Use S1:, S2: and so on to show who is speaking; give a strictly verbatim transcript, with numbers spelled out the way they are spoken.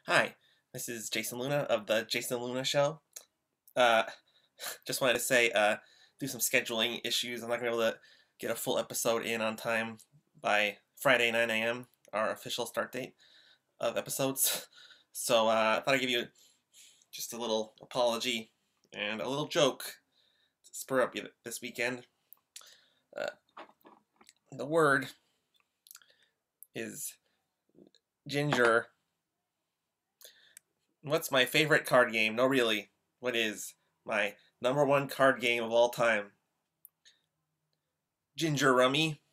S1: Hi, this is Jason Luna of the Jason Luna Show. Uh, just wanted to say, uh, due to some scheduling issues, I'm not gonna be able to get a full episode in on time by Friday nine a m, our official start date of episodes. So uh, I thought I'd give you just a little apology and a little joke to spur up you this weekend. Uh, the word is ginger. What's my favorite card game? No, really. What is my number one card game of all time? Ginger Rummy.